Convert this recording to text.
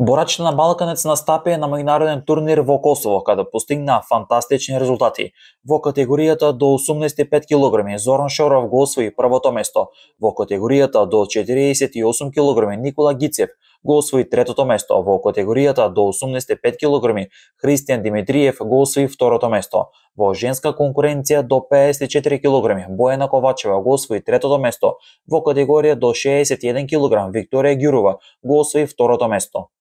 Борачите на Балканец настапија на меѓународен турнир во Косово, каде постигнаа фантастични резултати. Во категоријата до 85 кг Зоран Шоров го освои првото место. Во категоријата до 48 кг Никола Гицев го освои третото место. Во категоријата до 85 кг Христијан Димитриев го освои второто место. Во женска конкуренција до 54 кг Бојана Ковачева го освои третото место. Во категорија до 61 кг Викторија Ѓурова го освои второто место.